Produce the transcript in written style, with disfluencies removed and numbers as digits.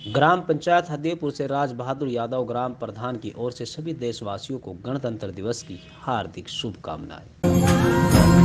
ग्राम पंचायत हदीपुर से राज बहादुर यादव ग्राम प्रधान की ओर से सभी देशवासियों को गणतंत्र दिवस की हार्दिक शुभकामनाएं।